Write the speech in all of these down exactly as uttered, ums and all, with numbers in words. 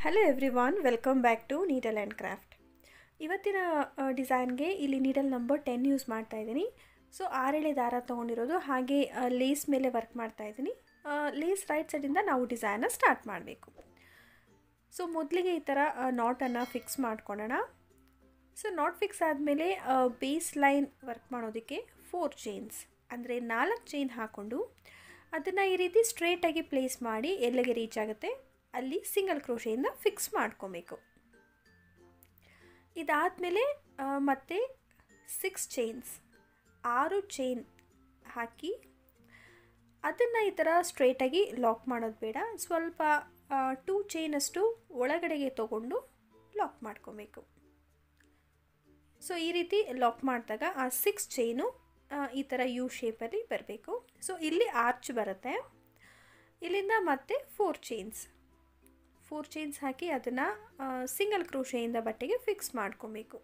Hello everyone, welcome back to needle and craft. ಇವತ್ತಿನ ಡಿಸೈನ್ಗೆ ಇಲ್ಲಿ ನೀಡಲ್ ನಂಬರ್ ಟೆನ್ ಯೂಸ್ ಮಾಡ್ತಾ ಇದ್ದೀನಿ. ಸೊ ಆರೆಳೆ ದಾರ ತೊಗೊಂಡಿರೋದು, ಹಾಗೆ ಲೇಸ್ ಮೇಲೆ ವರ್ಕ್ ಮಾಡ್ತಾ ಇದ್ದೀನಿ. ಲೇಸ್ ರೈಟ್ ಸೈಡಿಂದ ನಾವು ಡಿಸೈನ್ನ ಸ್ಟಾರ್ಟ್ ಮಾಡಬೇಕು. ಸೊ ಮೊದಲಿಗೆ ಈ ಥರ ನಾಟನ್ನು ಫಿಕ್ಸ್ ಮಾಡ್ಕೊಳ್ಳೋಣ. ಸೊ ನಾಟ್ ಫಿಕ್ಸ್ ಆದಮೇಲೆ ಬೇಸ್ ಲೈನ್ ವರ್ಕ್ ಮಾಡೋದಕ್ಕೆ ಫೋರ್ ಚೈನ್ಸ್ ಅಂದರೆ ನಾಲ್ಕು ಚೈನ್ ಹಾಕ್ಕೊಂಡು ಅದನ್ನು ಈ ರೀತಿ ಸ್ಟ್ರೇಟಾಗಿ ಪ್ಲೇಸ್ ಮಾಡಿ ಎಲ್ಲಿಗೆ ರೀಚ್ ಆಗುತ್ತೆ ಅಲ್ಲಿ ಸಿಂಗಲ್ ಕ್ರೋಶೆಯಿಂದ ಫಿಕ್ಸ್ ಮಾಡ್ಕೊಬೇಕು. ಇದಾದಮೇಲೆ ಮತ್ತೆ ಸಿಕ್ಸ್ ಚೈನ್ಸ್ ಆರು ಚೈನ್ ಹಾಕಿ ಅದನ್ನು ಈ ಥರ ಸ್ಟ್ರೇಟಾಗಿ ಲಾಕ್ ಮಾಡೋದು ಬೇಡ, ಸ್ವಲ್ಪ ಟೂ ಚೈನಷ್ಟು ಒಳಗಡೆಗೆ ತೊಗೊಂಡು ಲಾಕ್ ಮಾಡ್ಕೊಬೇಕು. ಸೊ ಈ ರೀತಿ ಲಾಕ್ ಮಾಡಿದಾಗ ಆ ಸಿಕ್ಸ್ ಚೈನು ಈ ಥರ ಯು ಶೇಪಲ್ಲಿ ಬರಬೇಕು. ಸೊ ಇಲ್ಲಿ ಆರ್ಚ್ ಬರುತ್ತೆ. ಇಲ್ಲಿಂದ ಮತ್ತೆ ಫೋರ್ ಚೈನ್ಸ್ ಫೋರ್ ಚೈನ್ಸ್ ಹಾಕಿ ಅದನ್ನು ಸಿಂಗಲ್ ಕ್ರೋಶೆಯಿಂದ ಬಟ್ಟೆಗೆ ಫಿಕ್ಸ್ ಮಾಡ್ಕೊಬೇಕು.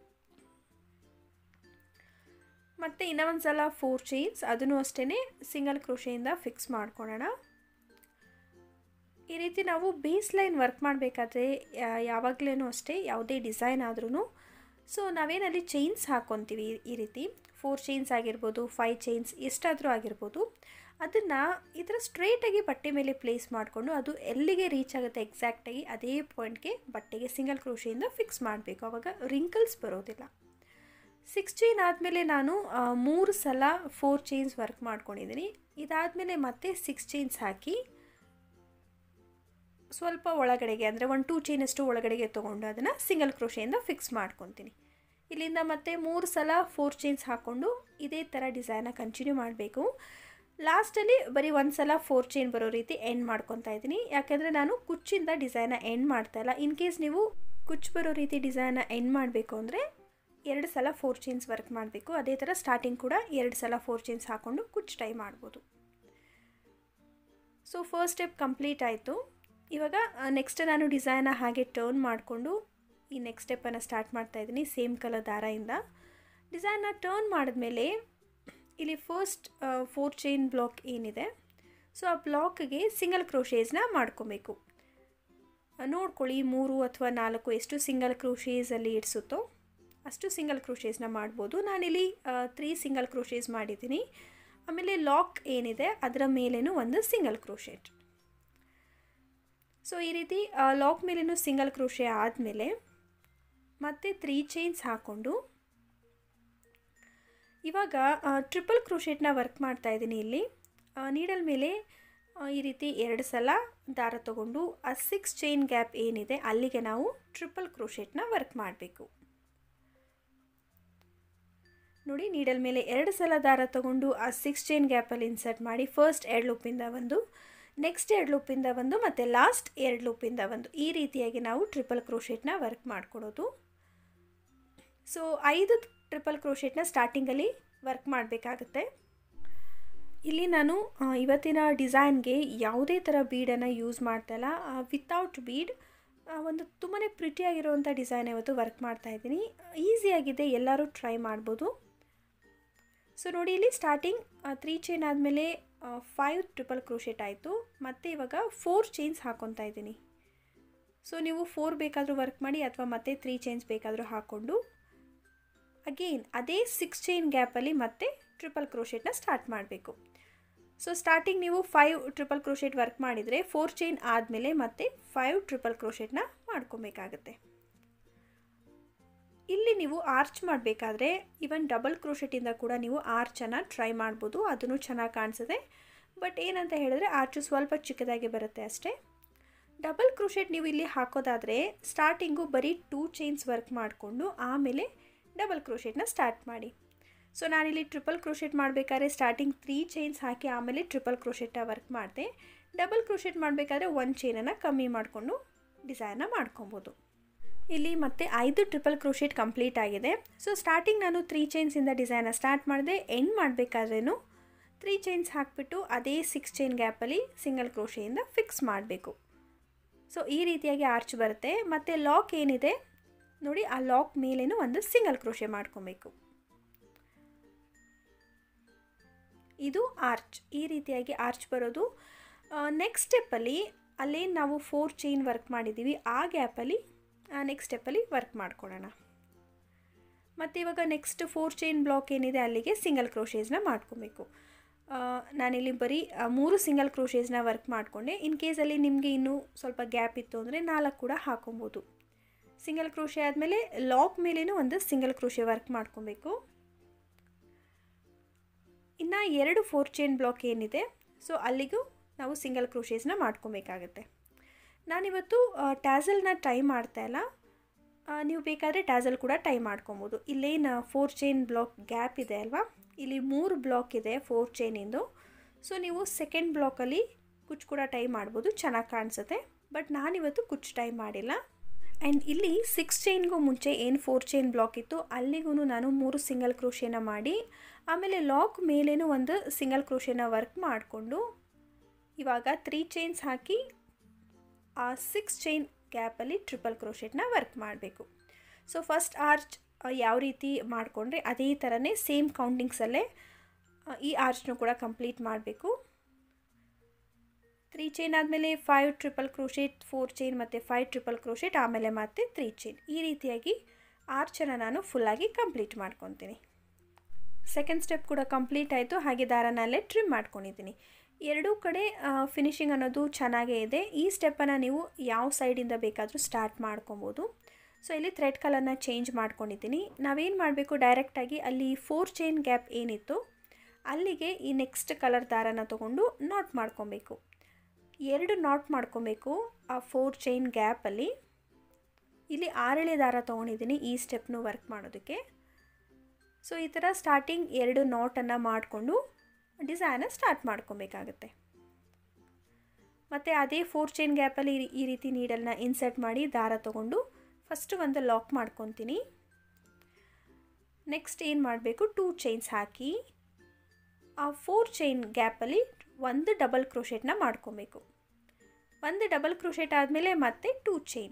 ಮತ್ತು ಇನ್ನೊಂದು ಸಲ ಫೋರ್ ಚೈನ್ಸ್ ಅದನ್ನು ಅಷ್ಟೇ ಸಿಂಗಲ್ ಕ್ರೋಶೆಯಿಂದ ಫಿಕ್ಸ್ ಮಾಡ್ಕೊಳ್ಳೋಣ. ಈ ರೀತಿ ನಾವು ಬೇಸ್ ಲೈನ್ ವರ್ಕ್ ಮಾಡಬೇಕಾದ್ರೆ ಯಾವಾಗಲೂ ಅಷ್ಟೇ, ಯಾವುದೇ ಡಿಸೈನ್ ಆದ್ರೂ ಸೊ ನಾವೇನಲ್ಲಿ ಚೈನ್ಸ್ ಹಾಕ್ಕೊತೀವಿ, ಈ ರೀತಿ ಫೋರ್ ಚೈನ್ಸ್ ಆಗಿರ್ಬೋದು, ಫೈವ್ ಚೈನ್ಸ್ ಎಷ್ಟಾದರೂ ಆಗಿರ್ಬೋದು, ಅದನ್ನು ಈ ಥರ ಸ್ಟ್ರೇಟಾಗಿ ಬಟ್ಟೆ ಮೇಲೆ ಪ್ಲೇಸ್ ಮಾಡಿಕೊಂಡು ಅದು ಎಲ್ಲಿಗೆ ರೀಚ್ ಆಗುತ್ತೆ ಎಕ್ಸಾಕ್ಟಾಗಿ ಅದೇ ಪಾಯಿಂಟ್ಗೆ ಬಟ್ಟೆಗೆ ಸಿಂಗಲ್ ಕ್ರೋಶೆಯಿಂದ ಫಿಕ್ಸ್ ಮಾಡಬೇಕು. ಆವಾಗ ರಿಂಕಲ್ಸ್ ಬರೋದಿಲ್ಲ. ಸಿಕ್ಸ್ ಚೈನ್ ಆದಮೇಲೆ ನಾನು ಮೂರು ಸಲ ಫೋರ್ ಚೈನ್ಸ್ ವರ್ಕ್ ಮಾಡ್ಕೊಂಡಿದ್ದೀನಿ. ಇದಾದಮೇಲೆ ಮತ್ತೆ ಸಿಕ್ಸ್ ಚೈನ್ಸ್ ಹಾಕಿ ಸ್ವಲ್ಪ ಒಳಗಡೆಗೆ ಅಂದರೆ ಒನ್ ಟೂ ಚೈನಷ್ಟು ಒಳಗಡೆಗೆ ತೊಗೊಂಡು ಅದನ್ನು ಸಿಂಗಲ್ ಕ್ರೋಶೆಯಿಂದ ಫಿಕ್ಸ್ ಮಾಡ್ಕೊತೀನಿ. ಇಲ್ಲಿಂದ ಮತ್ತೆ ಮೂರು ಸಲ ಫೋರ್ ಚೈನ್ಸ್ ಹಾಕ್ಕೊಂಡು ಇದೇ ಥರ ಡಿಸೈನ ಕಂಟಿನ್ಯೂ ಮಾಡಬೇಕು. ಲಾಸ್ಟಲ್ಲಿ ಬರೀ ಒಂದು ಸಲ ಫೋರ್ ಚೈನ್ ಬರೋ ರೀತಿ ಎಂಡ್ ಮಾಡ್ಕೊತಾ ಇದ್ದೀನಿ, ಯಾಕೆಂದರೆ ನಾನು ಕುಚ್ಚಿಂದ ಡಿಸೈನ ಎಂಡ್ ಮಾಡ್ತಾಯಿಲ್ಲ. ಇನ್ ಕೇಸ್ ನೀವು ಕುಚ್ಚು ಬರೋ ರೀತಿ ಡಿಸೈನ ಎಂಡ್ ಮಾಡಬೇಕು ಅಂದರೆ ಎರಡು ಸಲ ಫೋರ್ ಚೈನ್ಸ್ ವರ್ಕ್ ಮಾಡಬೇಕು. ಅದೇ ಥರ ಸ್ಟಾರ್ಟಿಂಗ್ ಕೂಡ ಎರಡು ಸಲ ಫೋರ್ ಚೈನ್ಸ್ ಹಾಕ್ಕೊಂಡು ಕುಚ್ಚು ಟೈ ಮಾಡ್ಬೋದು. ಸೊ ಫಸ್ಟ್ ಸ್ಟೆಪ್ ಕಂಪ್ಲೀಟ್ ಆಯಿತು. ಇವಾಗ ನೆಕ್ಸ್ಟ್ ನಾನು ಡಿಸೈನ ಹಾಗೆ ಟರ್ನ್ ಮಾಡಿಕೊಂಡು ಈ ನೆಕ್ಸ್ಟ್ ಸ್ಟೆಪ್ಪನ್ನು ಸ್ಟಾರ್ಟ್ ಮಾಡ್ತಾಯಿದ್ದೀನಿ. ಸೇಮ್ ಕಲರ್ ದಾರದಿಂದ ಡಿಸೈನ್ನ ಟರ್ನ್ ಮಾಡಿದ್ಮೇಲೆ ಇಲ್ಲಿ ಫಸ್ಟ್ ಫೋರ್ ಚೈನ್ ಬ್ಲಾಕ್ ಏನಿದೆ, ಸೊ ಆ ಬ್ಲಾಕ್ಗೆ ಸಿಂಗಲ್ ಕ್ರೋಶೇಸ್ನ ಮಾಡ್ಕೊಬೇಕು. ನೋಡ್ಕೊಳ್ಳಿ, ಮೂರು ಅಥವಾ ನಾಲ್ಕು ಎಷ್ಟು ಸಿಂಗಲ್ ಕ್ರೋಶೇಸಲ್ಲಿ ಇಡಿಸುತ್ತೋ ಅಷ್ಟು ಸಿಂಗಲ್ ಕ್ರೋಶೇಸ್ನ ಮಾಡ್ಬೋದು. ನಾನಿಲ್ಲಿ ತ್ರೀ ಸಿಂಗಲ್ ಕ್ರೋಶೇಸ್ ಮಾಡಿದ್ದೀನಿ. ಆಮೇಲೆ ಲಾಕ್ ಏನಿದೆ ಅದರ ಮೇಲೇನೂ ಒಂದು ಸಿಂಗಲ್ ಕ್ರೋಶೇಟ್. ಸೊ ಈ ರೀತಿ ಲಾಕ್ ಮೇಲೇನೂ ಸಿಂಗಲ್ ಕ್ರೋಶೆ ಆದಮೇಲೆ ಮತ್ತೆ ತ್ರೀ ಚೈನ್ಸ್ ಹಾಕ್ಕೊಂಡು ಇವಾಗ ಟ್ರಿಪಲ್ ಕ್ರೋಶೆಟ್ನ ವರ್ಕ್ ಮಾಡ್ತಾ ಇದ್ದೀನಿ. ಇಲ್ಲಿ ನೀಡಲ್ ಮೇಲೆ ಈ ರೀತಿ ಎರಡು ಸಲ ದಾರ ತಗೊಂಡು ಆ ಸಿಕ್ಸ್ ಚೈನ್ ಗ್ಯಾಪ್ ಏನಿದೆ ಅಲ್ಲಿಗೆ ನಾವು ಟ್ರಿಪಲ್ ಕ್ರೋಶೆಟ್ನ ವರ್ಕ್ ಮಾಡಬೇಕು. ನೋಡಿ, ನೀಡಲ್ ಮೇಲೆ ಎರಡು ಸಲ ದಾರ ತಗೊಂಡು ಆ ಸಿಕ್ಸ್ ಚೈನ್ ಗ್ಯಾಪಲ್ಲಿ ಇನ್ಸರ್ಟ್ ಮಾಡಿ ಫಸ್ಟ್ ಎರಡು ಲೂಪಿಂದ ಒಂದು, ನೆಕ್ಸ್ಟ್ ಎರಡು ಲೂಪಿಂದ ಒಂದು ಮತ್ತು ಲಾಸ್ಟ್ ಎರಡು ಲೂಪಿಂದ ಒಂದು, ಈ ರೀತಿಯಾಗಿ ನಾವು ಟ್ರಿಪಲ್ ಕ್ರೋಶೆಟ್ನ ವರ್ಕ್ ಮಾಡ್ಕೊಡೋದು. ಸೊ ಐದು ಟ್ರಿಪಲ್ ಕ್ರೋಶೆಟ್ನ ಸ್ಟಾರ್ಟಿಂಗಲ್ಲಿ ವರ್ಕ್ ಮಾಡಬೇಕಾಗುತ್ತೆ. ಇಲ್ಲಿ ನಾನು ಇವತ್ತಿನ ಡಿಸೈನ್ಗೆ ಯಾವುದೇ ಥರ ಬೀಡನ್ನು ಯೂಸ್ ಮಾಡ್ತಾಯಿಲ್ಲ, ವಿತೌಟ್ ಬೀಡ್ ಒಂದು ತುಂಬಾ ಪ್ರಿಟಿಯಾಗಿರುವಂಥ ಡಿಸೈನ್ ಇವತ್ತು ವರ್ಕ್ ಮಾಡ್ತಾಯಿದ್ದೀನಿ. ಈಸಿಯಾಗಿದೆ, ಎಲ್ಲರೂ ಟ್ರೈ ಮಾಡ್ಬೋದು. ಸೊ ನೋಡಿ, ಇಲ್ಲಿ ಸ್ಟಾರ್ಟಿಂಗ್ ತ್ರೀ ಚೈನ್ ಆದಮೇಲೆ ಫೈವ್ ಟ್ರಿಪಲ್ ಕ್ರೋಶೆಟ್ ಆಯಿತು. ಮತ್ತು ಇವಾಗ ಫೋರ್ ಚೈನ್ಸ್ ಹಾಕ್ಕೊತಾ ಇದ್ದೀನಿ. ಸೊ ನೀವು ಫೋರ್ ಬೇಕಾದರೂ ವರ್ಕ್ ಮಾಡಿ ಅಥವಾ ಮತ್ತೆ ತ್ರೀ ಚೈನ್ಸ್ ಬೇಕಾದರೂ ಹಾಕ್ಕೊಂಡು ಅಗೇನ್ ಅದೇ ಸಿಕ್ಸ್ ಚೈನ್ ಗ್ಯಾಪಲ್ಲಿ ಮತ್ತೆ ಟ್ರಿಪಲ್ ಕ್ರೋಶೆಟ್ನ ಸ್ಟಾರ್ಟ್ ಮಾಡಬೇಕು. ಸೊ ಸ್ಟಾರ್ಟಿಂಗ್ ನೀವು ಫೈವ್ ಟ್ರಿಪಲ್ ಕ್ರೋಶೆಟ್ ವರ್ಕ್ ಮಾಡಿದರೆ ಫೋರ್ ಚೈನ್ ಆದಮೇಲೆ ಮತ್ತೆ ಫೈವ್ ಟ್ರಿಪಲ್ ಕ್ರೋಶೆಟ್ನ ಮಾಡ್ಕೊಬೇಕಾಗತ್ತೆ. ಇಲ್ಲಿ ನೀವು ಆರ್ಚ್ ಮಾಡಬೇಕಾದ್ರೆ ಈವನ್ ಡಬಲ್ ಕ್ರೋಶೆಟಿಂದ ಕೂಡ ನೀವು ಆರ್ಚನ್ನು ಟ್ರೈ ಮಾಡ್ಬೋದು, ಅದನ್ನು ಚೆನ್ನಾಗಿ ಕಾಣಿಸುತ್ತೆ. ಬಟ್ ಏನಂತ ಹೇಳಿದ್ರೆ ಆರ್ಚು ಸ್ವಲ್ಪ ಚಿಕ್ಕದಾಗಿ ಬರುತ್ತೆ ಅಷ್ಟೇ. ಡಬಲ್ ಕ್ರೋಶೆಟ್ ನೀವು ಇಲ್ಲಿ ಹಾಕೋದಾದರೆ ಸ್ಟಾರ್ಟಿಂಗು ಬರೀ ಟೂ ಚೈನ್ಸ್ ವರ್ಕ್ ಮಾಡಿಕೊಂಡು ಆಮೇಲೆ ಡಬಲ್ ಕ್ರೋಶೆಟ್ನ ಸ್ಟಾರ್ಟ್ ಮಾಡಿ. ಸೊ ನಾನಿಲ್ಲಿ ಟ್ರಿಪಲ್ ಕ್ರೋಶೆಟ್ ಮಾಡಬೇಕಾದ್ರೆ ಸ್ಟಾರ್ಟಿಂಗ್ ತ್ರೀ ಚೈನ್ಸ್ ಹಾಕಿ ಆಮೇಲೆ ಟ್ರಿಪಲ್ ಕ್ರೋಶೆಟ್ನ ವರ್ಕ್ ಮಾಡಿದೆ. ಡಬಲ್ ಕ್ರೋಶೆಟ್ ಮಾಡಬೇಕಾದ್ರೆ ಒಂದು ಚೈನನ್ನು ಕಮ್ಮಿ ಮಾಡಿಕೊಂಡು ಡಿಸೈನ್ನ ಮಾಡ್ಕೊಬೋದು. ಇಲ್ಲಿ ಮತ್ತೆ ಐದು ಟ್ರಿಪಲ್ ಕ್ರೋಶೆಟ್ ಕಂಪ್ಲೀಟ್ ಆಗಿದೆ. ಸೊ ಸ್ಟಾರ್ಟಿಂಗ್ ನಾನು ತ್ರೀ ಚೈನ್ಸಿಂದ ಡಿಸೈನ್ನ ಸ್ಟಾರ್ಟ್ ಮಾಡಿದೆ. ಎಂಡ್ ಮಾಡಬೇಕಾದ್ರೂ ತ್ರೀ ಚೈನ್ಸ್ ಹಾಕಿಬಿಟ್ಟು ಅದೇ ಸಿಕ್ಸ್ ಚೈನ್ ಗ್ಯಾಪಲ್ಲಿ ಸಿಂಗಲ್ ಕ್ರೋಶೆಯಿಂದ ಫಿಕ್ಸ್ ಮಾಡಬೇಕು. ಸೊ ಈ ರೀತಿಯಾಗಿ ಆರ್ಚ್ ಬರುತ್ತೆ. ಮತ್ತು ಲಾಕ್ ಏನಿದೆ ನೋಡಿ, ಆ ಲಾಕ್ ಮೇಲೇನೂ ಒಂದು ಸಿಂಗಲ್ ಕ್ರೋಶೆ ಮಾಡ್ಕೊಬೇಕು. ಇದು ಆರ್ಚ್, ಈ ರೀತಿಯಾಗಿ ಆರ್ಚ್ ಬರೋದು. ನೆಕ್ಸ್ಟ್ ಸ್ಟೆಪ್ಪಲ್ಲಿ ಅಲ್ಲೇನು ನಾವು ಫೋರ್ ಚೈನ್ ವರ್ಕ್ ಮಾಡಿದ್ದೀವಿ ಆ ಗ್ಯಾಪಲ್ಲಿ ನೆಕ್ಸ್ಟ್ ಸ್ಟೆಪ್ಪಲ್ಲಿ ವರ್ಕ್ ಮಾಡ್ಕೊಳ್ಳೋಣ. ಮತ್ತು ಇವಾಗ ನೆಕ್ಸ್ಟ್ ಫೋರ್ ಚೈನ್ ಬ್ಲಾಕ್ ಏನಿದೆ ಅಲ್ಲಿಗೆ ಸಿಂಗಲ್ ಕ್ರೋಶೇಸ್ನ ಮಾಡ್ಕೊಬೇಕು. ನಾನಿಲ್ಲಿ ಬರೀ ಮೂರು ಸಿಂಗಲ್ ಕ್ರೋಶೇಸ್ನ ವರ್ಕ್ ಮಾಡಿಕೊಂಡೆ. ಇನ್ ಕೇಸಲ್ಲಿ ನಿಮಗೆ ಇನ್ನೂ ಸ್ವಲ್ಪ ಗ್ಯಾಪ್ ಇತ್ತು ಅಂದರೆ ನಾಲ್ಕು ಕೂಡ ಹಾಕೊಬೋದು. ಸಿಂಗಲ್ ಕ್ರೋಶೆ ಆದಮೇಲೆ ಲಾಕ್ ಮೇಲೇನೂ ಒಂದು ಸಿಂಗಲ್ ಕ್ರೋಶೆ ವರ್ಕ್ ಮಾಡ್ಕೊಬೇಕು. ಇನ್ನು ಎರಡು ಫೋರ್ ಚೈನ್ ಬ್ಲಾಕ್ ಏನಿದೆ ಸೊ ಅಲ್ಲಿಗೂ ನಾವು ಸಿಂಗಲ್ ಕ್ರೋಶೇಸ್ನ ಮಾಡ್ಕೊಬೇಕಾಗತ್ತೆ. ನಾನಿವತ್ತು ಟ್ಯಾಸಲ್ನ ಟೈ ಮಾಡ್ತಾಯಿಲ್ಲ, ನೀವು ಬೇಕಾದರೆ ಟ್ಯಾಸಲ್ ಕೂಡ ಟೈ ಮಾಡ್ಕೊಬೋದು. ಇಲ್ಲೇನು ಫೋರ್ ಚೈನ್ ಬ್ಲಾಕ್ ಗ್ಯಾಪ್ ಇದೆ ಅಲ್ವಾ, ಇಲ್ಲಿ ಮೂರು ಬ್ಲಾಕ್ ಇದೆ ಫೋರ್ ಚೈನಿಂದು. ಸೊ ನೀವು ಸೆಕೆಂಡ್ ಬ್ಲಾಕಲ್ಲಿ ಕುಚ್ಚು ಕೂಡ ಟೈ ಮಾಡ್ಬೋದು, ಚೆನ್ನಾಗಿ ಕಾಣಿಸುತ್ತೆ. ಬಟ್ ನಾನಿವತ್ತು ಕುಚ್ಚು ಟೈ ಮಾಡಿಲ್ಲ. ಆ್ಯಂಡ್ ಇಲ್ಲಿ ಸಿಕ್ಸ್ ಚೈನ್ಗೂ ಮುಂಚೆ ಏನು ಫೋರ್ ಚೈನ್ ಬ್ಲಾಕ್ ಇತ್ತು ಅಲ್ಲಿಗೂ ನಾನು ಮೂರು ಸಿಂಗಲ್ ಕ್ರೋಶೇನ ಮಾಡಿ ಆಮೇಲೆ ಲಾಕ್ ಮೇಲೇನೂ ಒಂದು ಸಿಂಗಲ್ ಕ್ರೋಶೇನ ವರ್ಕ್ ಮಾಡಿಕೊಂಡು ಇವಾಗ ತ್ರೀ ಚೈನ್ಸ್ ಹಾಕಿ ಆ ಸಿಕ್ಸ್ ಚೈನ್ ಗ್ಯಾಪಲ್ಲಿ ಟ್ರಿಪಲ್ ಕ್ರೋಶೆಟ್ನ ವರ್ಕ್ ಮಾಡಬೇಕು. ಸೊ ಫಸ್ಟ್ ಆರ್ಚ್ ಯಾವ ರೀತಿ ಮಾಡಿಕೊಂಡ್ರೆ ಅದೇ ಥರನೇ ಸೇಮ್ ಕೌಂಟಿಂಗ್ಸಲ್ಲೇ ಈ ಆರ್ಚ್ನೂ ಕೂಡ ಕಂಪ್ಲೀಟ್ ಮಾಡಬೇಕು. ತ್ರೀ ಚೈನ್ ಆದಮೇಲೆ five triple crochet, four chain ಮತ್ತು ಫೈವ್ ಟ್ರಿಪಲ್ ಕ್ರೋಶೆಟ್, ಆಮೇಲೆ ಮತ್ತೆ ತ್ರೀ ಚೈನ್. ಈ ರೀತಿಯಾಗಿ ಆರ್ಚನ್ನು ನಾನು ಫುಲ್ಲಾಗಿ ಕಂಪ್ಲೀಟ್ ಮಾಡ್ಕೊತೀನಿ. ಸೆಕೆಂಡ್ ಸ್ಟೆಪ್ ಕೂಡ ಕಂಪ್ಲೀಟ್ ಆಯಿತು. ಹಾಗೆ ದಾರನಲ್ಲೇ ಟ್ರಿಮ್ ಮಾಡ್ಕೊಂಡಿದ್ದೀನಿ. ಎರಡೂ ಕಡೆ ಫಿನಿಶಿಂಗ್ ಅನ್ನೋದು ಚೆನ್ನಾಗೇ ಇದೆ. ಈ ಸ್ಟೆಪ್ಪನ್ನು ನೀವು ಯಾವ ಸೈಡಿಂದ ಬೇಕಾದರೂ ಸ್ಟಾರ್ಟ್ ಮಾಡ್ಕೊಬೋದು. ಸೊ ಇಲ್ಲಿ ಥ್ರೆಡ್ ಕಲರ್ನ ಚೇಂಜ್ ಮಾಡ್ಕೊಂಡಿದ್ದೀನಿ. ನಾವೇನು ಮಾಡಬೇಕು, ಡೈರೆಕ್ಟಾಗಿ ಅಲ್ಲಿ ಫೋರ್ ಚೈನ್ ಗ್ಯಾಪ್ ಏನಿತ್ತು ಅಲ್ಲಿಗೆ ಈ ನೆಕ್ಸ್ಟ್ ಕಲರ್ ದಾರನ ತೊಗೊಂಡು ನಾಟ್ ಮಾಡ್ಕೊಬೇಕು. ಎರಡು ನಾಟ್ ಮಾಡ್ಕೊಬೇಕು ಆ ಫೋರ್ ಚೈನ್ ಗ್ಯಾಪಲ್ಲಿ. ಇಲ್ಲಿ ಆರೆಳೆ ದಾರ ತೊಗೊಂಡಿದ್ದೀನಿ ಈ ಸ್ಟೆಪ್ನು ವರ್ಕ್ ಮಾಡೋದಕ್ಕೆ. ಸೊ ಈ ಥರ ಸ್ಟಾರ್ಟಿಂಗ್ ಎರಡು ನಾಟನ್ನು ಮಾಡಿಕೊಂಡು ಡಿಸೈನ ಸ್ಟಾರ್ಟ್ ಮಾಡ್ಕೊಬೇಕಾಗತ್ತೆ. ಮತ್ತು ಅದೇ ಫೋರ್ ಚೈನ್ ಗ್ಯಾಪಲ್ಲಿ ಈ ರೀತಿ ನೀಡಲ್ನ ಇನ್ಸರ್ಟ್ ಮಾಡಿ ದಾರ ತೊಗೊಂಡು ಫಸ್ಟು ಒಂದು ಲಾಕ್ ಮಾಡ್ಕೊತೀನಿ. ನೆಕ್ಸ್ಟ್ ಏನು ಮಾಡಬೇಕು, ಟೂ ಚೈನ್ಸ್ ಹಾಕಿ ಆ ಫೋರ್ ಚೈನ್ ಗ್ಯಾಪಲ್ಲಿ ಒಂದು ಡಬಲ್ ಕ್ರೋಶೆಟ್ನ ಮಾಡ್ಕೊಬೇಕು. ಒಂದು ಡಬಲ್ ಕ್ರೋಶೆಟ್ ಆದಮೇಲೆ ಮತ್ತೆ ಟೂ ಚೈನ್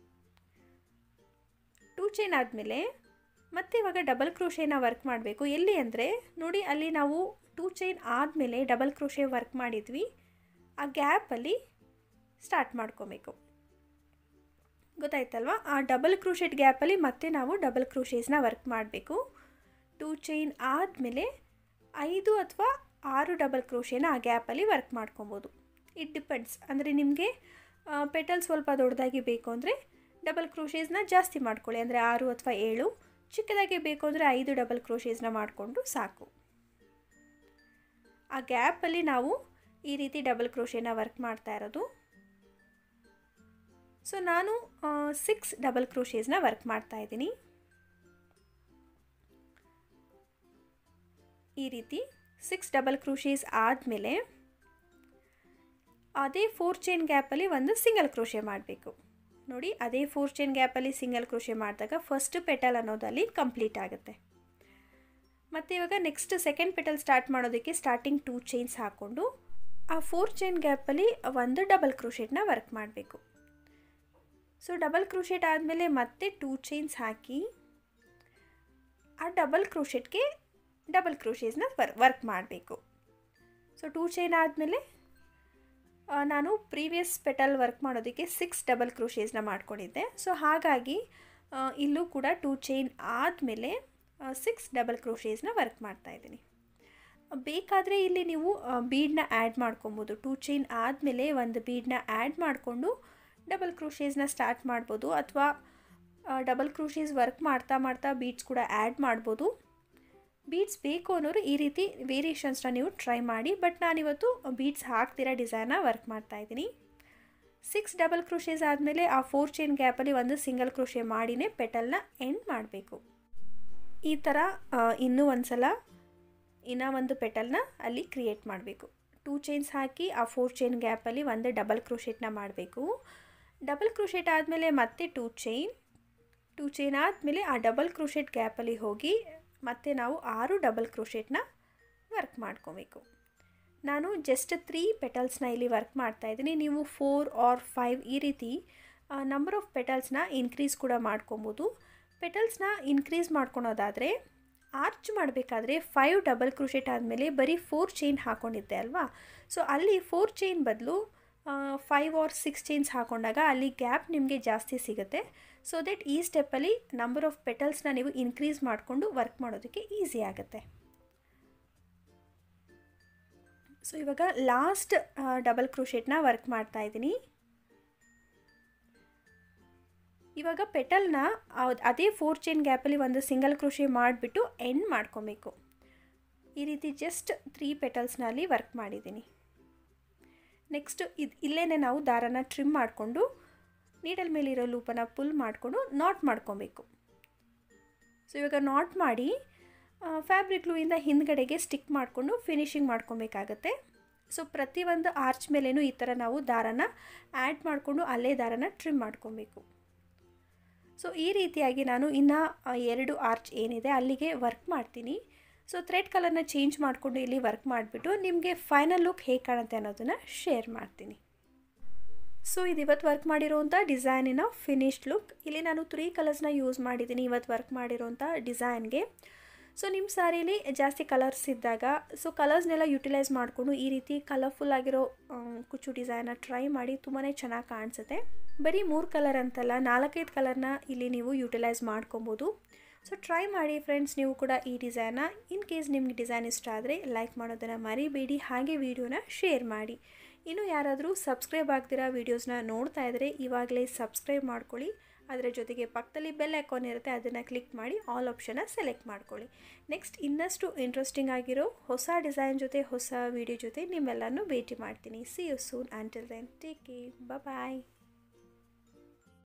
ಟೂ ಚೈನ್ ಆದಮೇಲೆ ಮತ್ತೆ ಇವಾಗ ಡಬಲ್ ಕ್ರೋಶೇನ ವರ್ಕ್ ಮಾಡಬೇಕು. ಎಲ್ಲಿ ಅಂದರೆ ನೋಡಿ, ಅಲ್ಲಿ ನಾವು ಟೂ ಚೈನ್ ಆದಮೇಲೆ ಡಬಲ್ ಕ್ರೋಶೆ ವರ್ಕ್ ಮಾಡಿದ್ವಿ, ಆ ಗ್ಯಾಪಲ್ಲಿ ಸ್ಟಾರ್ಟ್ ಮಾಡ್ಕೊಬೇಕು. ಗೊತ್ತಾಯ್ತಲ್ವ? ಆ ಡಬಲ್ ಕ್ರೋಶೆಟ್ ಗ್ಯಾಪಲ್ಲಿ ಮತ್ತೆ ನಾವು ಡಬಲ್ ಕ್ರೋಶೇಸ್ನ ವರ್ಕ್ ಮಾಡಬೇಕು. ಟೂ ಚೈನ್ ಆದಮೇಲೆ ಐದು ಅಥವಾ ಆರು ಡಬಲ್ ಕ್ರೋಶೇನ ಆ ಗ್ಯಾಪಲ್ಲಿ ವರ್ಕ್ ಮಾಡ್ಕೊಬೋದು. It depends. ಅಂದರೆ ನಿಮಗೆ ಪೆಟಲ್ ಸ್ವಲ್ಪ ದೊಡ್ಡದಾಗಿ ಬೇಕು ಅಂದರೆ ಡಬಲ್ ಕ್ರೋಶೇಸ್ನ ಜಾಸ್ತಿ ಮಾಡ್ಕೊಳ್ಳಿ, ಅಂದರೆ ಆರು ಅಥವಾ ಏಳು. ಚಿಕ್ಕದಾಗಿ ಬೇಕು ಅಂದರೆ ಐದು ಡಬಲ್ ಕ್ರೋಶೇಸ್ನ ಮಾಡಿಕೊಂಡು ಸಾಕು. ಆ ಗ್ಯಾಪಲ್ಲಿ ನಾವು ಈ ರೀತಿ ಡಬಲ್ ಕ್ರೋಶೇನ ವರ್ಕ್ ಮಾಡ್ತಾ ಇರೋದು. ಸೊ ನಾನು ಸಿಕ್ಸ್ ಡಬಲ್ ಕ್ರೋಶೇಸ್ನ ವರ್ಕ್ ಮಾಡ್ತಾ ಇದ್ದೀನಿ. ಈ ರೀತಿ ಸಿಕ್ಸ್ ಡಬಲ್ ಕ್ರೋಶೇಸ್ ಆದಮೇಲೆ ಅದೇ ಫೋರ್ ಚೈನ್ ಗ್ಯಾಪಲ್ಲಿ ಒಂದು ಸಿಂಗಲ್ ಕ್ರೋಶೆ ಮಾಡಬೇಕು. ನೋಡಿ, ಅದೇ ಫೋರ್ ಚೈನ್ ಗ್ಯಾಪಲ್ಲಿ ಸಿಂಗಲ್ ಕ್ರೋಶೆ ಮಾಡಿದಾಗ ಫಸ್ಟ್ ಪೆಟಲ್ ಅನ್ನೋದಲ್ಲಿ ಕಂಪ್ಲೀಟ್ ಆಗುತ್ತೆ. ಮತ್ತು ಇವಾಗ ನೆಕ್ಸ್ಟ್ ಸೆಕೆಂಡ್ ಪೆಟಲ್ ಸ್ಟಾರ್ಟ್ ಮಾಡೋದಕ್ಕೆ ಸ್ಟಾರ್ಟಿಂಗ್ ಟೂ ಚೈನ್ಸ್ ಹಾಕ್ಕೊಂಡು ಆ ಫೋರ್ ಚೈನ್ ಗ್ಯಾಪಲ್ಲಿ ಒಂದು ಡಬಲ್ ಕ್ರೋಶೆಟ್ನ ವರ್ಕ್ ಮಾಡಬೇಕು. ಸೊ ಡಬಲ್ ಕ್ರೋಶೆಟ್ ಆದಮೇಲೆ ಮತ್ತೆ ಟೂ ಚೈನ್ಸ್ ಹಾಕಿ ಆ ಡಬಲ್ ಕ್ರೋಶೆಟ್ಗೆ ಡಬಲ್ ಕ್ರೋಶೇಸ್ನ ವರ್ ವರ್ಕ್ ಮಾಡಬೇಕು. ಸೊ ಟೂ ಚೈನ್ ಆದಮೇಲೆ ನಾನು ಪ್ರೀವಿಯಸ್ ಪೆಟಲ್ ವರ್ಕ್ ಮಾಡೋದಕ್ಕೆ ಸಿಕ್ಸ್ ಡಬಲ್ ಕ್ರೋಶೇಸ್ನ ಮಾಡ್ಕೊಂಡಿದ್ದೆ. ಸೊ ಹಾಗಾಗಿ ಇಲ್ಲೂ ಕೂಡ ಟೂ ಚೈನ್ ಆದಮೇಲೆ ಸಿಕ್ಸ್ ಡಬಲ್ ಕ್ರೋಶೇಸ್ನ ವರ್ಕ್ ಮಾಡ್ತಾಯಿದ್ದೀನಿ. ಬೇಕಾದರೆ ಇಲ್ಲಿ ನೀವು ಬೀಡನ್ನ ಆ್ಯಡ್ ಮಾಡ್ಕೊಬೋದು. ಟೂ ಚೈನ್ ಆದಮೇಲೆ ಒಂದು ಬೀಡನ್ನ ಆ್ಯಡ್ ಮಾಡಿಕೊಂಡು ಡಬಲ್ ಕ್ರೋಶೇಸ್ನ ಸ್ಟಾರ್ಟ್ ಮಾಡ್ಬೋದು, ಅಥವಾ ಡಬಲ್ ಕ್ರೋಶೇಸ್ ವರ್ಕ್ ಮಾಡ್ತಾ ಮಾಡ್ತಾ ಬೀಡ್ಸ್ ಕೂಡ ಆ್ಯಡ್ ಮಾಡ್ಬೋದು. ಬೀಡ್ಸ್ ಬೇಕು ಅನ್ನೋರು ಈ ರೀತಿ ವೇರಿಯೇಷನ್ಸ್ನ ನೀವು ಟ್ರೈ ಮಾಡಿ. ಬಟ್ ನಾನಿವತ್ತು ಬೀಡ್ಸ್ ಹಾಕ್ತಿರೋ ಡಿಸೈನ್ನ ವರ್ಕ್ ಮಾಡ್ತಾಯಿದ್ದೀನಿ. ಸಿಕ್ಸ್ ಡಬಲ್ ಕ್ರೋಶೇಸ್ ಆದಮೇಲೆ ಆ ಫೋರ್ ಚೈನ್ ಗ್ಯಾಪಲ್ಲಿ ಒಂದು ಸಿಂಗಲ್ ಕ್ರೋಶೆ ಮಾಡಿನೇ ಪೆಟಲ್ನ ಎಂಡ್ ಮಾಡಬೇಕು. ಈ ಥರ ಇನ್ನೂ ಒಂದು ಸಲ ಇನ್ನೂ ಒಂದು ಪೆಟಲ್ನ ಅಲ್ಲಿ ಕ್ರಿಯೇಟ್ ಮಾಡಬೇಕು. ಟೂ ಚೈನ್ಸ್ ಹಾಕಿ ಆ ಫೋರ್ ಚೈನ್ ಗ್ಯಾಪಲ್ಲಿ ಒಂದು ಡಬಲ್ ಕ್ರೋಶೆಟ್ನ ಮಾಡಬೇಕು. ಡಬಲ್ ಕ್ರೋಶೆಟ್ ಆದಮೇಲೆ ಮತ್ತೆ ಟೂ ಚೈನ್ ಟೂ ಚೈನ್ ಆದಮೇಲೆ ಆ ಡಬಲ್ ಕ್ರೋಶೆಟ್ ಗ್ಯಾಪಲ್ಲಿ ಹೋಗಿ ಮತ್ತು ನಾವು ಆರು ಡಬಲ್ ಕ್ರೋಶೆಟ್ನ ವರ್ಕ್ ಮಾಡ್ಕೋಬೇಕು. ನಾನು ಜಸ್ಟ್ ತ್ರೀ ಪೆಟಲ್ಸ್ನ ಇಲ್ಲಿ ವರ್ಕ್ ಮಾಡ್ತಾಯಿದ್ದೀನಿ. ನೀವು ಫೋರ್ ಆರ್ ಫೈವ್ ಈ ರೀತಿ ನಂಬರ್ ಆಫ್ ಪೆಟಲ್ಸ್ನ ಇನ್ಕ್ರೀಸ್ ಕೂಡ ಮಾಡ್ಕೊಬೋದು. ಪೆಟಲ್ಸ್ನ ಇನ್ಕ್ರೀಸ್ ಮಾಡ್ಕೊಳೋದಾದರೆ ಆರ್ಚ್ ಮಾಡಬೇಕಾದ್ರೆ ಫೈವ್ ಡಬಲ್ ಕ್ರೋಶೆಟ್ ಆದಮೇಲೆ ಬರೀ ಫೋರ್ ಚೈನ್ ಹಾಕ್ಕೊಂಡಿದ್ದೆ ಅಲ್ವಾ. ಸೊ ಅಲ್ಲಿ ಫೋರ್ ಚೈನ್ ಬದಲು ಫೈವ್ ಆರ್ ಸಿಕ್ಸ್ ಚೈನ್ಸ್ ಹಾಕೊಂಡಾಗ ಅಲ್ಲಿ ಗ್ಯಾಪ್ ನಿಮಗೆ ಜಾಸ್ತಿ ಸಿಗುತ್ತೆ. ಸೊ ದಟ್ ಈ ಸ್ಟೆಪ್ಪಲ್ಲಿ ನಂಬರ್ ಆಫ್ ಪೆಟಲ್ಸ್ನ ನೀವು ಇನ್ಕ್ರೀಸ್ ಮಾಡಿಕೊಂಡು ವರ್ಕ್ ಮಾಡೋದಕ್ಕೆ ಈಸಿ ಆಗುತ್ತೆ. ಸೊ ಇವಾಗ ಲಾಸ್ಟ್ ಡಬಲ್ ಕ್ರೋಶೆಟ್ನ ವರ್ಕ್ ಮಾಡ್ತಾ ಇದ್ದೀನಿ. ಇವಾಗ ಪೆಟಲ್ನ ಅದೇ ಫೋರ್ ಚೈನ್ ಗ್ಯಾಪಲ್ಲಿ ಒಂದು ಸಿಂಗಲ್ ಕ್ರೋಶೆ ಮಾಡಿಬಿಟ್ಟು ಎಂಡ್ ಮಾಡ್ಕೊಬೇಕು. ಈ ರೀತಿ ಜಸ್ಟ್ ತ್ರೀ ಪೆಟಲ್ಸ್ನಲ್ಲಿ ವರ್ಕ್ ಮಾಡಿದ್ದೀನಿ. ನೆಕ್ಸ್ಟ್ ಇದು ಇಲ್ಲೇ ನಾವು ದಾರನ ಟ್ರಿಮ್ ಮಾಡಿಕೊಂಡು ನೀಡಲ್ ಮೇಲಿರೋ ಲೂಪನ್ನು ಪುಲ್ ಮಾಡಿಕೊಂಡು ನಾಟ್ ಮಾಡ್ಕೊಬೇಕು. ಸೊ ಇವಾಗ ನಾಟ್ ಮಾಡಿ ಫ್ಯಾಬ್ರಿಕ್ ಗ್ಲೂಯಿಂದ ಹಿಂದ್ಗಡೆಗೆ ಸ್ಟಿಕ್ ಮಾಡಿಕೊಂಡು ಫಿನಿಶಿಂಗ್ ಮಾಡ್ಕೊಬೇಕಾಗತ್ತೆ. ಸೊ ಪ್ರತಿಯೊಂದು ಆರ್ಚ್ ಮೇಲೇನೂ ಈ ಥರ ನಾವು ದಾರನ ಆ್ಯಡ್ ಮಾಡಿಕೊಂಡು ಅಲ್ಲೇ ದಾರನ ಟ್ರಿಮ್ ಮಾಡ್ಕೊಬೇಕು. ಸೊ ಈ ರೀತಿಯಾಗಿ ನಾನು ಇನ್ನು ಎರಡು ಆರ್ಚ್ ಏನಿದೆ ಅಲ್ಲಿಗೆ ವರ್ಕ್ ಮಾಡ್ತೀನಿ. ಸೊ ಥ್ರೆಡ್ ಕಲರ್ನ ಚೇಂಜ್ ಮಾಡಿಕೊಂಡು ಇಲ್ಲಿ ವರ್ಕ್ ಮಾಡಿಬಿಟ್ಟು ನಿಮಗೆ ಫೈನಲ್ ಲುಕ್ ಹೇಗೆ ಕಾಣುತ್ತೆ ಅನ್ನೋದನ್ನು ಶೇರ್ ಮಾಡ್ತೀನಿ. ಸೊ ಇದು ಇವತ್ತು ವರ್ಕ್ ಮಾಡಿರೋಂಥ ಡಿಸೈನಿನ ಫಿನಿಶ್ಡ್ ಲುಕ್. ಇಲ್ಲಿ ನಾನು ತ್ರೀ ಕಲರ್ಸ್ನ ಯೂಸ್ ಮಾಡಿದ್ದೀನಿ ಇವತ್ತು ವರ್ಕ್ ಮಾಡಿರೋಂಥ ಡಿಸೈನ್ಗೆ. ಸೊ ನಿಮ್ಮ ಸ್ಯಾರೀಲಿ ಜಾಸ್ತಿ ಕಲರ್ಸ್ ಇದ್ದಾಗ ಸೊ ಕಲರ್ಸ್ನೆಲ್ಲ ಯುಟಿಲೈಸ್ ಮಾಡಿಕೊಂಡು ಈ ರೀತಿ ಕಲರ್ಫುಲ್ ಆಗಿರೋ ಕುಚ್ಚು ಡಿಸೈನ್ನ ಟ್ರೈ ಮಾಡಿ ತುಂಬಾ ಚೆನ್ನಾಗಿ ಕಾಣಿಸುತ್ತೆ. ಬರೀ ಮೂರು ಕಲರ್ ಅಂತಲ್ಲ, ನಾಲ್ಕೈದು ಕಲರ್ನ ಇಲ್ಲಿ ನೀವು ಯುಟಿಲೈಸ್ ಮಾಡ್ಕೊಬೋದು. ಸೊ ಟ್ರೈ ಮಾಡಿ ಫ್ರೆಂಡ್ಸ್ ನೀವು ಕೂಡ ಈ ಡಿಸೈನ್ನ. ಇನ್ ಕೇಸ್ ನಿಮಗೆ ಡಿಸೈನ್ ಇಷ್ಟ ಆದರೆ ಲೈಕ್ ಮಾಡೋದನ್ನು ಮರಿಬೇಡಿ, ಹಾಗೆ ವಿಡಿಯೋನ ಶೇರ್ ಮಾಡಿ. ಇನ್ನು ಯಾರಾದರೂ ಸಬ್ಸ್ಕ್ರೈಬ್ ಆಗ್ದಿರೋ ವೀಡಿಯೋಸ್ನ ನೋಡ್ತಾ ಇದ್ದರೆ ಇವಾಗಲೇ ಸಬ್ಸ್ಕ್ರೈಬ್ ಮಾಡ್ಕೊಳ್ಳಿ. ಅದರ ಜೊತೆಗೆ ಪಕ್ಕದಲ್ಲಿ ಬೆಲ್ ಐಕಾನ್ ಇರುತ್ತೆ, ಅದನ್ನು ಕ್ಲಿಕ್ ಮಾಡಿ ಆಲ್ ಆಪ್ಷನ್ನ ಸೆಲೆಕ್ಟ್ ಮಾಡ್ಕೊಳ್ಳಿ. ನೆಕ್ಸ್ಟ್ ಇನ್ನಷ್ಟು ಇಂಟ್ರೆಸ್ಟಿಂಗ್ ಆಗಿರೋ ಹೊಸ ಡಿಸೈನ್ ಜೊತೆ ಹೊಸ ವಿಡಿಯೋ ಜೊತೆ ನಿಮ್ಮೆಲ್ಲರನ್ನೂ ಭೇಟಿ ಮಾಡ್ತೀನಿ. See you soon. Until then take care, bye.